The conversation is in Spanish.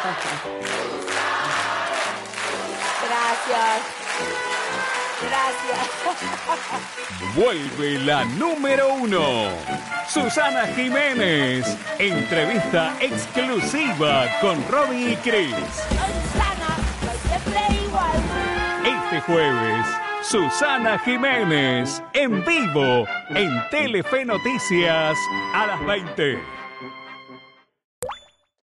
Gracias. Gracias. Vuelve la número 1. Susana Jiménez. Entrevista exclusiva con Robbie y Chris. Soy Susana, soy siempre igual. Este jueves, Susana Jiménez en vivo en Telefe Noticias a las 20.